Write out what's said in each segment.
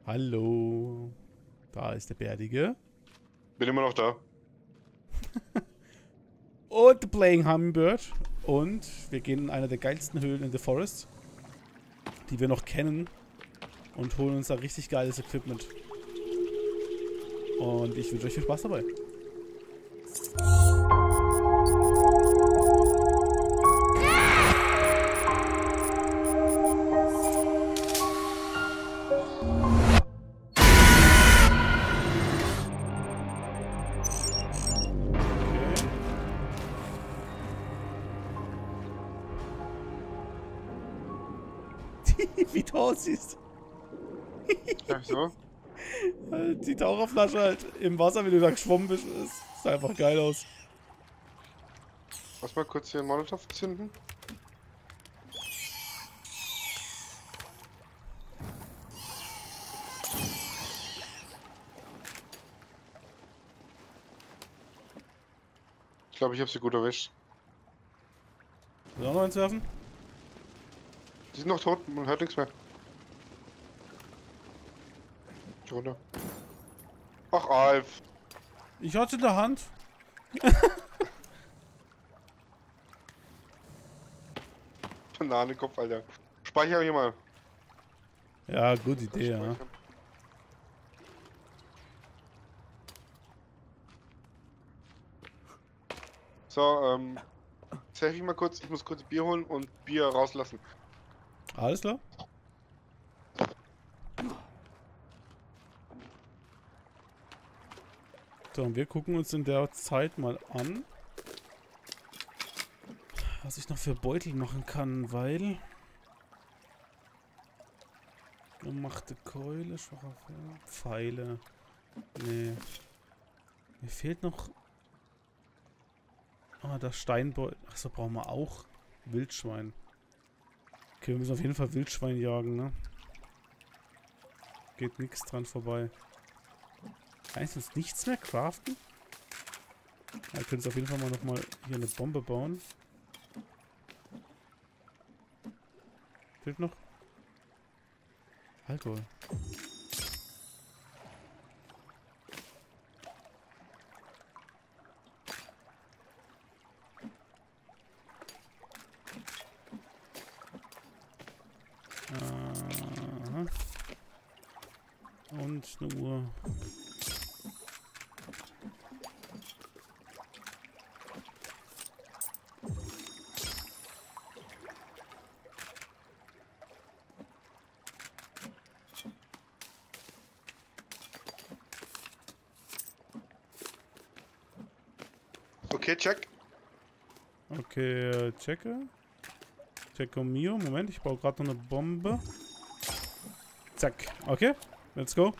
Hallo. Da ist der Bärtige. Bin immer noch da. Und The Playing Hummingbird. Und wir gehen in einer der geilsten Höhlen in The Forest, die wir noch kennen. Und holen uns da richtig geiles Equipment. Und ich wünsche euch viel Spaß dabei. Wie du aussiehst. Ja, so. Die Taucherflasche halt im Wasser, wie du da geschwommen bist, sah einfach geil aus. Lass mal kurz hier einen Molotow zünden. Ich glaube, ich habe sie gut erwischt. Soll ich auch noch eins werfen? Die sind noch tot, man hört nichts mehr. Geh runter. Ach, Alf. Ich hatte in der Hand. Bananenkopf, Alter. Speicher hier mal. Ja, gute Idee, ja. So, jetzt helfe ich mal kurz. Ich muss kurz Bier holen und Bier rauslassen. Alles klar. So, und wir gucken uns in der Zeit mal an, was ich noch für Beutel machen kann, weil... Gemachte Keule, schwacher Pfeile. Nee. Mir fehlt noch... Ah, das Steinbeutel. Achso, brauchen wir auch Wildschwein. Okay, wir müssen auf jeden Fall Wildschwein jagen, ne? Geht nichts dran vorbei. Kann ich sonst nichts mehr craften? Ja, wir können jetzt auf jeden Fall mal nochmal hier eine Bombe bauen. Fehlt noch Alkohol. Aha. Und eine Uhr. Okay, check. Okay, checke. Checko mio. Moment, ich baue gerade noch eine Bombe. Zack. Okay, let's go.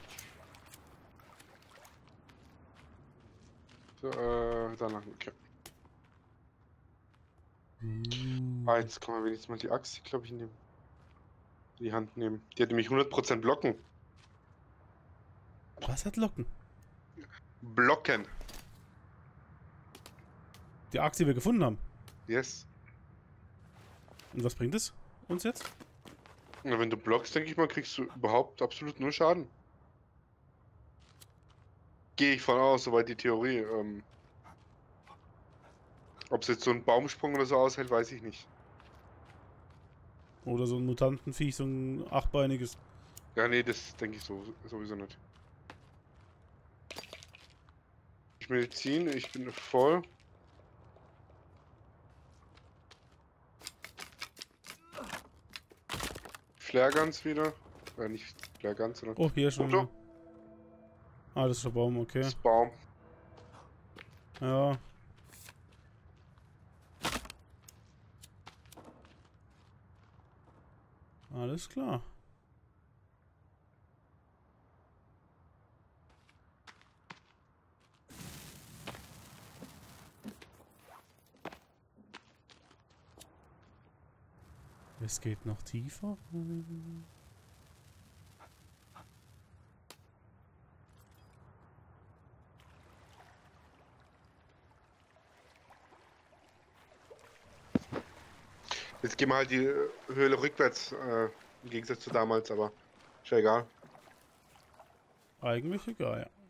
So, danach, okay. Ah, jetzt kann man wenigstens mal die Axt, glaube ich, in die Hand nehmen. Die hat nämlich 100% Blocken. Was hat Locken? Blocken. Die Axt, die wir gefunden haben. Yes. Und was bringt es uns jetzt? Na, wenn du blockst, denke ich mal, kriegst du überhaupt absolut nur Schaden. Gehe ich von aus, soweit die Theorie. Ob es jetzt so ein Baumsprung oder so aushält, weiß ich nicht. Oder so ein Mutantenviech, so ein achtbeiniges. Ja, nee, das denke ich sowieso nicht. Ich Medizin, ich bin voll. Flare Guns wieder. Nicht Flare Guns, sondern. Oh, hier schon. Foto? Ah, das ist der Baum, okay. Das Baum. Ja. Alles klar. Es geht noch tiefer. Jetzt gehen wir halt die Höhle rückwärts, im Gegensatz zu damals, aber ist ja egal. Eigentlich egal, ja.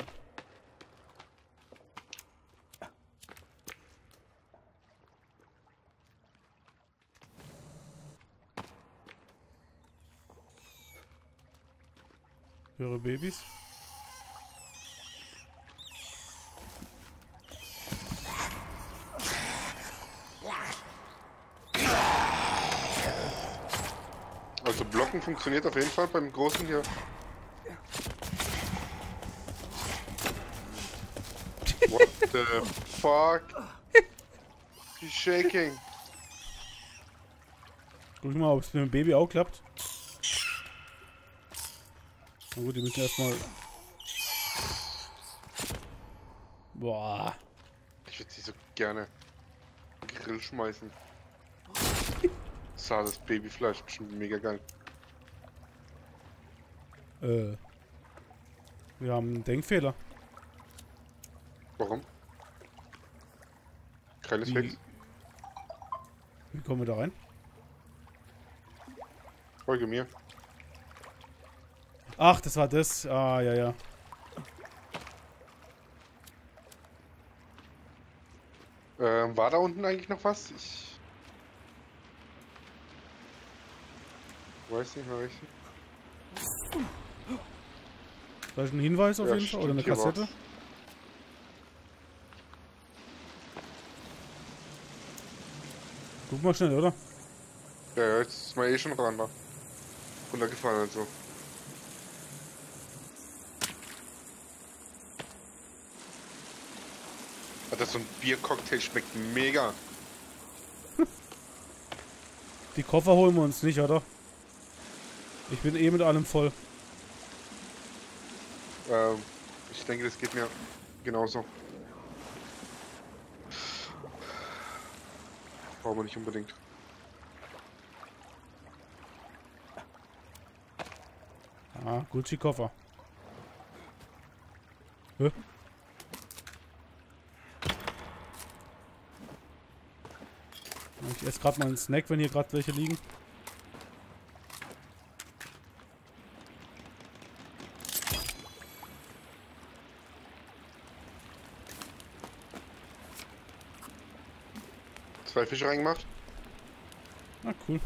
Höre Babys. Also Blocken funktioniert auf jeden Fall beim Großen hier. What the fuck? He's shaking. Guck mal, ob es mit dem Baby auch klappt. Na gut, die müssen erstmal. Boah. Ich würde sie so gerne in den Grill schmeißen. Das Babyfleisch, bestimmt mega geil. Wir haben einen Denkfehler. Warum? Keineswegs. Wie kommen wir da rein? Folge mir. Ach, das war das. Ah, ja, ja. War da unten eigentlich noch was? Ich weiß nicht mehr richtig. Vielleicht ein Hinweis auf Ja, jeden Fall? Oder eine stimmt, hier Kassette? war's. Guck mal schnell, oder? Ja, jetzt ist man eh schon ran da. Runtergefallen und so. Das so ein Biercocktail schmeckt mega. Die Koffer holen wir uns nicht, oder? Ich bin eh mit allem voll. Ich denke, das geht mir genauso. Brauchen wir nicht unbedingt. Ah, Gucci-Koffer. Hä? Ich esse gerade mal einen Snack, wenn hier gerade welche liegen. Zwei Fische reingemacht. Ah, cool.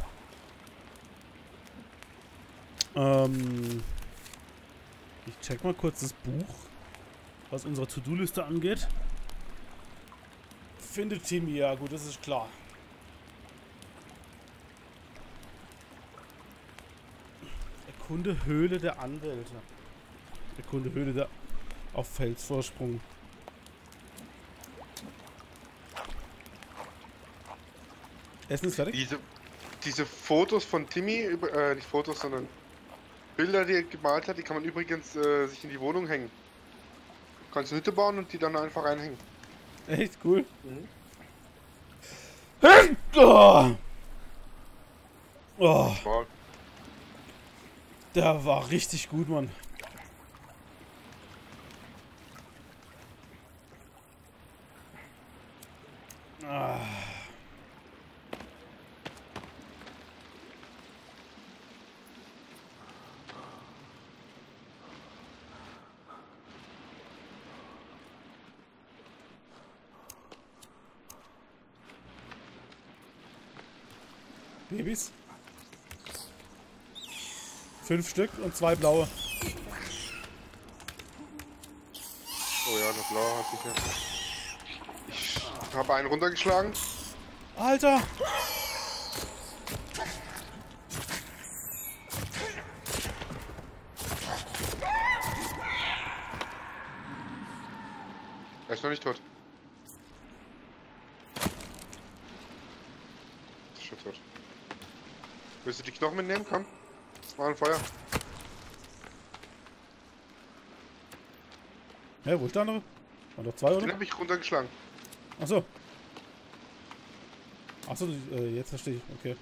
Ich check mal kurz das Buch, was unsere To-Do-Liste angeht. Findet Timmy, ja gut, das ist klar. Erkunde Höhle der Anwälte. Erkunde Höhle der auf Felsvorsprung. Essen ist fertig? Diese Fotos von Timmy, nicht Fotos, sondern Bilder, die er gemalt hat, die kann man übrigens sich in die Wohnung hängen. Du kannst eine Hütte bauen und die dann einfach reinhängen. Echt cool. Oh. Oh, Wow. der war richtig gut, Mann. Ah. Babys? 5 Stück und 2 blaue. Oh ja, das Blau hat sich ja. Ich habe einen runtergeschlagen. Alter! Er ist noch nicht tot. Ist schon tot. Willst du die Knochen mitnehmen? Komm. Mal ein Feuer. Ja, wo ist der andere? Waren doch 2, oder? Den habe ich runtergeschlagen. Achso. Achso, jetzt verstehe ich. Okay.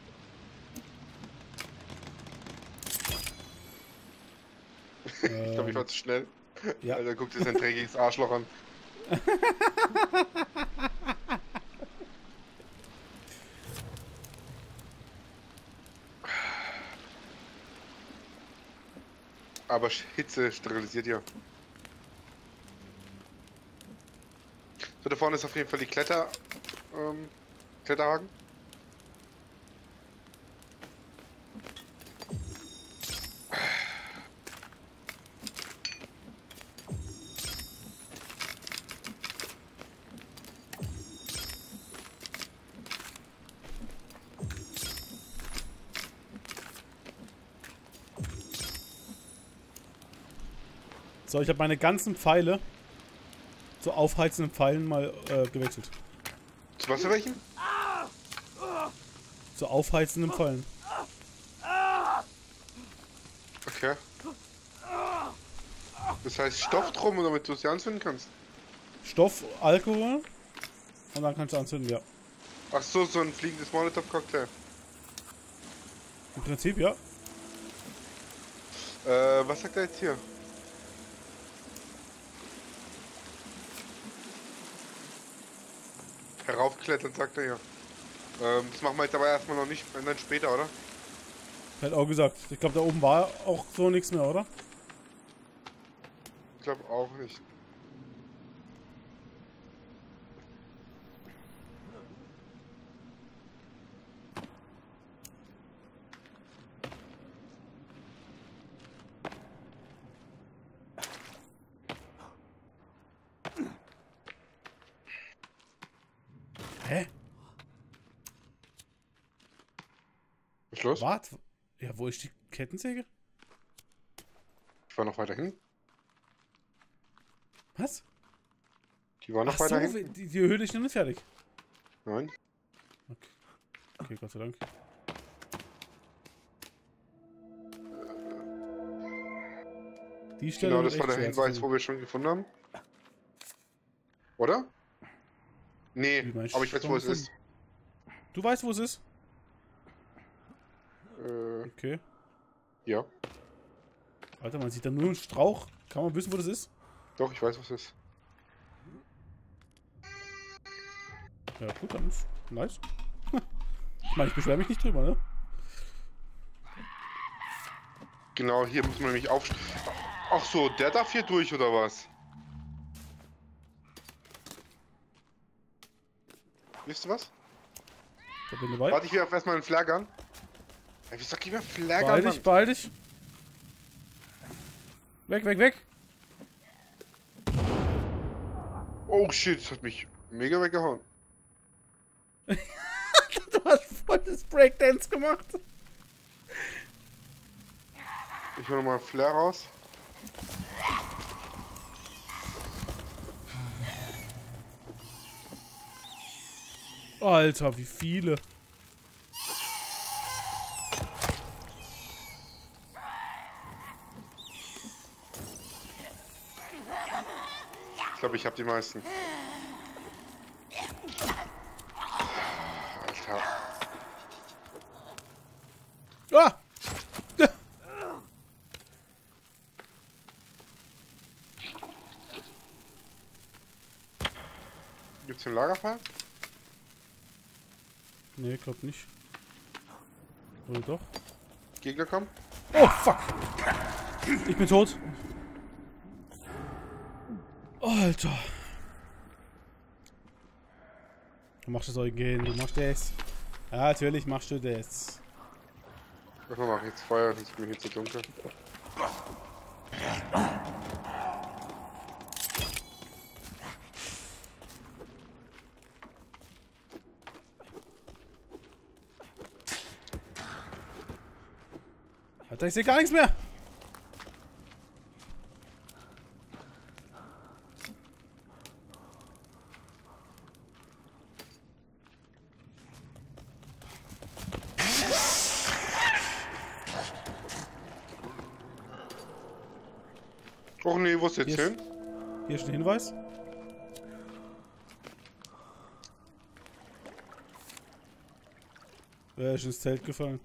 Ich glaube, ich war zu schnell. Ja. Alter, guck dir sein dreckiges Arschloch an. Aber Hitze sterilisiert ja. So, da vorne ist auf jeden Fall die Kletterhaken. So, ich habe meine ganzen Pfeile zu aufheizenden Pfeilen mal gewechselt. Zu was für welchen? Zu aufheizenden Pfeilen. Okay. Das heißt Stoff drum, damit du sie anzünden kannst? Stoff, Alkohol und dann kannst du anzünden, ja. Ach so, so ein fliegendes Molotov-Cocktail. Im Prinzip, ja. Was sagt er jetzt hier? Heraufklettern, sagt er ja. Das machen wir jetzt aber erstmal noch nicht, wenn dann später, oder? Er hat auch gesagt. Ich glaube, da oben war auch so nichts mehr, oder? Ich glaube auch nicht. Hä? Was ist los? Warte. Ja, wo ist die Kettensäge? Ich war noch weiter hin. Was? Die war noch Ach weiter so, hin. die Höhle ist noch nicht fertig. Nein. Okay, Gott sei Dank. Die Stelle Genau, wird das war echt der schwer zu Hinweis, finden. wo wir schon gefunden haben. Oder? Nee, Wie meinst du, aber ich weiß, wo schon es ist. Du weißt, wo es ist? Äh, Okay. ja. Alter, man sieht da nur einen Strauch. Kann man wissen, wo das ist? Doch, ich weiß, was es ist. Ja, gut, dann ist nice. Ich meine, ich beschwere mich nicht drüber, ne? Genau, hier muss man nämlich aufstehen. Ach so, der darf hier durch, oder was? Wisst ihr was? Da bin ich dabei. Warte, ich werfe erstmal einen Flag an. Ey, wie sag ich mir Flag an, Beeil Mann? dich, beeil dich. Weg, weg, weg. Oh shit, das hat mich mega weggehauen. Du hast voll das Breakdance gemacht. Ich hole nochmal einen Flare raus. Alter, wie viele. Ich glaube, ich habe die meisten. Alter. Ah! Gibt's hier ein Lagerfeuer? Nee, glaub nicht. Oder doch? Gegner kommen? Oh, fuck! Ich bin tot. Alter. Du machst das euch gehen, du machst das. Ja, natürlich machst du das. Ich mach jetzt Feuer, sonst ist mir hier zu dunkel. Alter, ich sehe gar nichts mehr. Och nee, wo ist jetzt Hier hin? Hier ist ein Hinweis. Wer ist ins Zelt gefallen?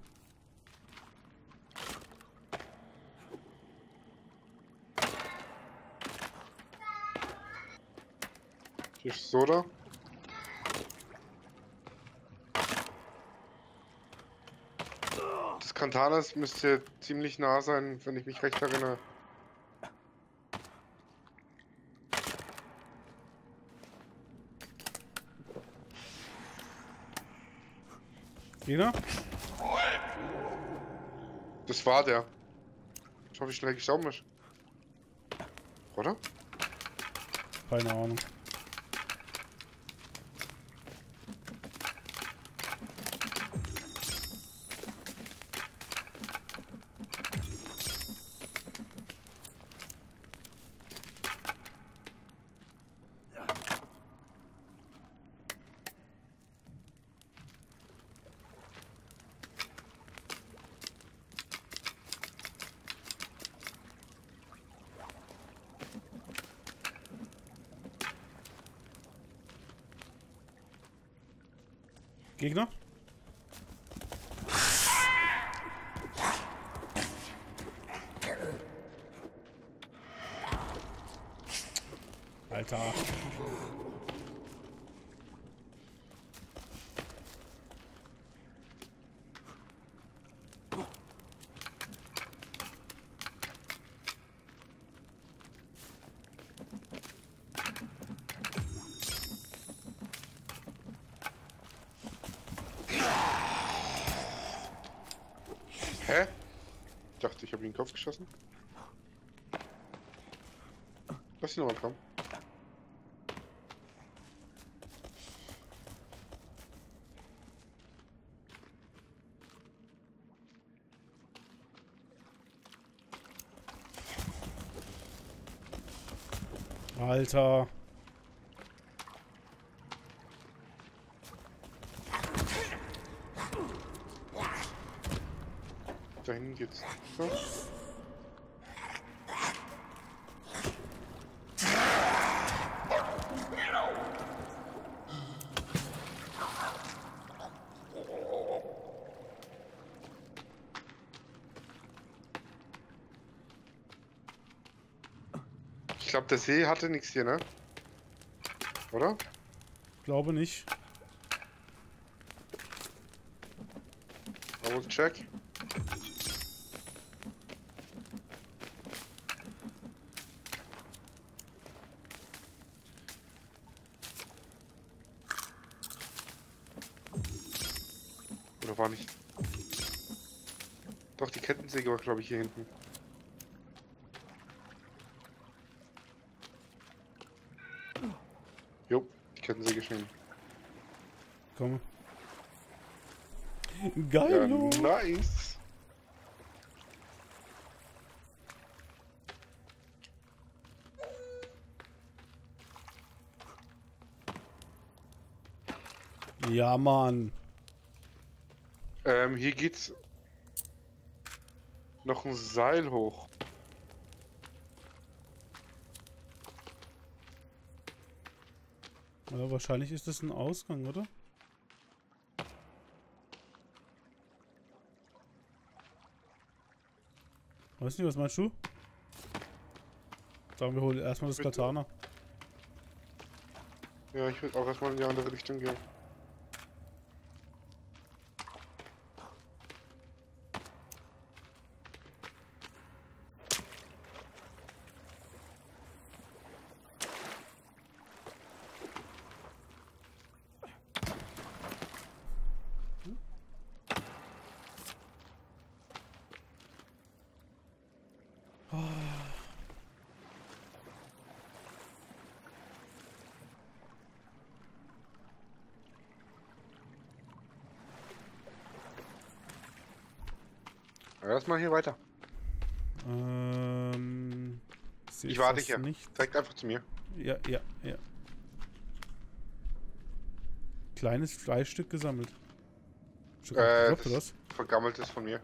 Hier ist Soda. Das Kantanas müsste ziemlich nah sein, wenn ich mich recht erinnere. Gegner? Das war der. Ich hoffe, ich schnell gestorben ist. Oder? Keine Ahnung. Gegner? Alter. Hä? Ich dachte, ich habe ihn in den Kopf geschossen. Lass ihn nochmal kommen. Alter. Da hinten geht's. So. Ich glaube, der See hatte nichts hier, ne? Oder? Glaube nicht. Double check. Oder war nicht? Doch, die Kettensäge war, glaube ich, hier hinten. Jo, die Kettensäge schon. Komm. Ja, Geil. nice. Ja, Mann. Hier geht's noch ein Seil hoch. Ja, wahrscheinlich ist das ein Ausgang, oder? Weiß nicht, was meinst du? Sagen wir holen erstmal das Bitte? Katana. Ja, ich würde auch erstmal in die andere Richtung gehen. Erstmal hier weiter. Sehe Ich warte fast hier. nicht. Zeigt einfach zu mir. Ja. Kleines Fleischstück gesammelt. Stück abgeklopft, oder was? Vergammeltes von mir.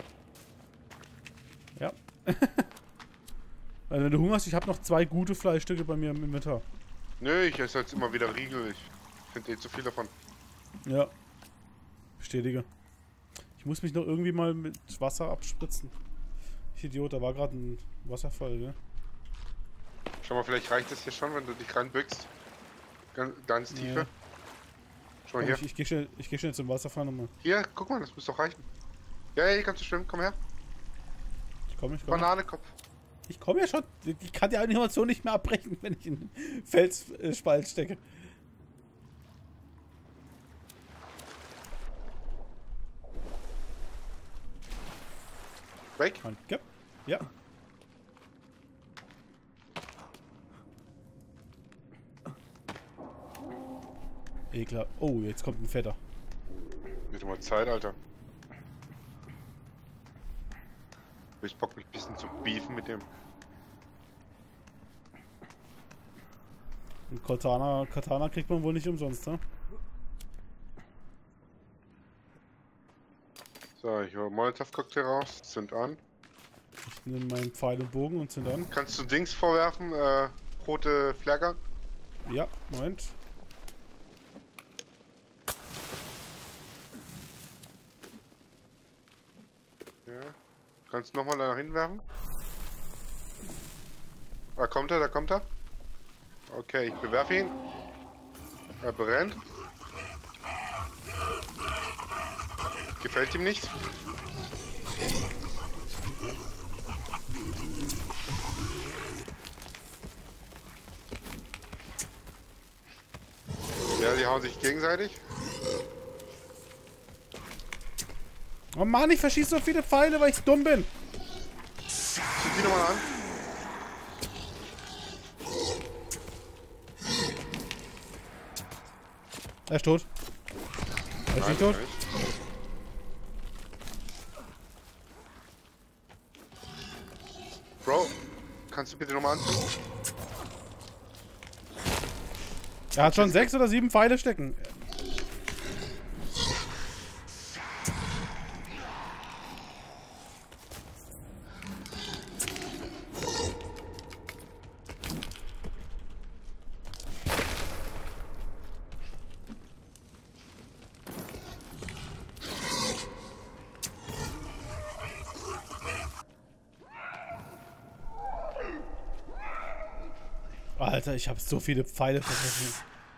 Ja. Also wenn du Hunger hast, ich habe noch 2 gute Fleischstücke bei mir im Inventar. Nö, ich esse jetzt immer wieder Riegel. Ich finde eh zu viel davon. Ja. Bestätige. Ich muss mich noch irgendwie mal mit Wasser abspritzen. Ich Idiot, da war gerade ein Wasserfall, gell? Schau mal, vielleicht reicht es hier schon, wenn du dich reinbückst. Ganz tiefe. Ja. Schau mal Komm, hier. ich geh schnell zum Wasserfall nochmal. Hier, guck mal, das muss doch reichen. Ja, hier kannst du schwimmen, komm her. Ich komme. Bananekopf. Ich komme ja schon. Ich kann die Animation nicht mehr abbrechen, wenn ich in den Felsspalt stecke. Weg. Danke. Ja. Eklar. Oh, jetzt kommt ein Fetter. Wird mal Zeit, Alter. Ich Bock, mich ein bisschen zu beefen mit dem. Und Katana kriegt man wohl nicht umsonst, ne? So, ich hole Molotov-Cocktail raus, zünd an. Ich nehme meinen Pfeil und Bogen und zünd an. Kannst du Dings vorwerfen, rote Flagger? Ja, Moment. Ja. Kannst du nochmal da hinwerfen? Da kommt er, da kommt er. Okay, ich bewerfe ihn. Er brennt. Gefällt ihm nicht. Ja, die hauen sich gegenseitig. Oh Mann, ich verschieße so viele Pfeile, weil ich dumm bin. Zünd die nochmal an. Er ist tot. Er ist nicht tot. Bro, kannst du bitte nochmal anzünden? Er hat schon 6 oder 7 Pfeile stecken. Alter, ich habe so viele Pfeile vergessen.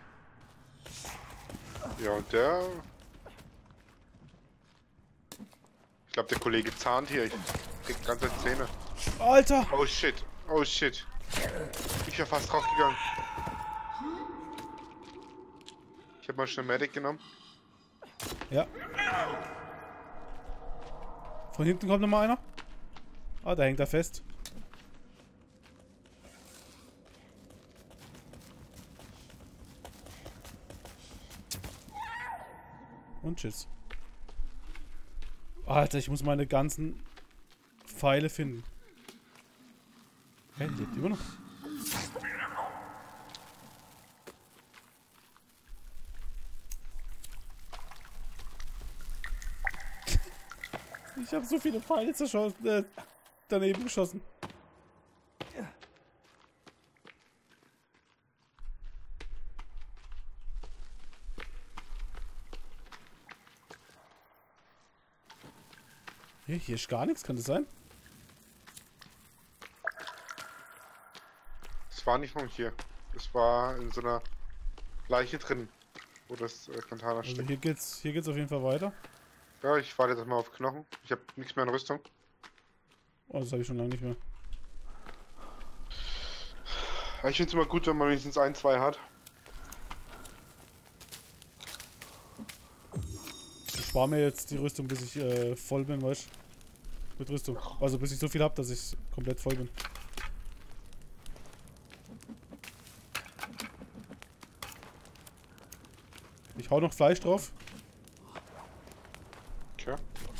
Ja, und der... Ich glaube, der Kollege zahnt hier. Ich krieg ganze Zähne. Alter! Oh shit. Oh shit. Ich wäre fast draufgegangen. Ich habe mal schnell Medic genommen. Ja. Von hinten kommt nochmal einer. Ah, da hängt er fest. Und tschüss. Alter, ich muss meine ganzen Pfeile finden. Hä, die lebt immer noch. Ich habe so viele Pfeile zerschossen, daneben geschossen. Hier ist gar nichts, kann das sein? Es war nicht von hier. Es war in so einer Leiche drin, wo das Katana Also steckt. hier geht's auf jeden Fall weiter. Ja, ich warte jetzt mal auf Knochen. Ich habe nichts mehr in Rüstung. Oh, das habe ich schon lange nicht mehr. Ja, ich finde es immer gut, wenn man wenigstens 1, 2 hat. Ich spare mir jetzt die Rüstung, bis ich voll bin, weißt du? Mit Rüstung. Also bis ich so viel habe, dass ich komplett voll bin. Ich hau noch Fleisch drauf. Okay.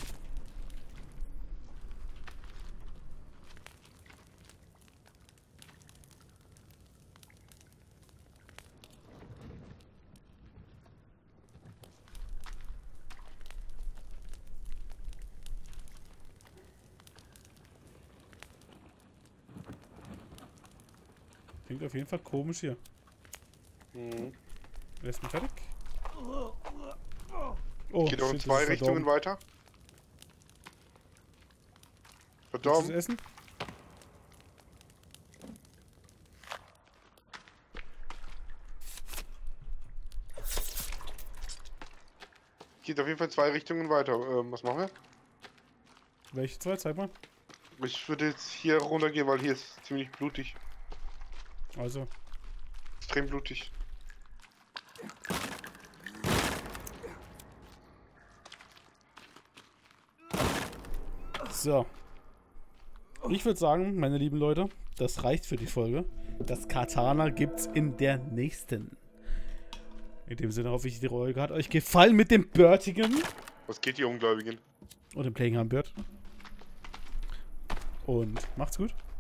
Klingt auf jeden Fall komisch hier. Mhm. Erstmal fertig. Oh, Geht auch in shit, 2 das ist Richtungen verdorben. weiter. Willst du Verdorben. das essen? Geht auf jeden Fall in 2 Richtungen weiter. Was machen wir? Welche zwei? Zeig mal. Ich würde jetzt hier runtergehen, weil hier ist ziemlich blutig. Also. Extrem blutig. So. Ich würde sagen, meine lieben Leute, das reicht für die Folge. Das Katana gibt's in der nächsten. In dem Sinne hoffe ich, die Folge hat euch gefallen mit dem Bärtigen. Was geht, ihr Ungläubigen? Und dem Playing Bird. Und macht's gut.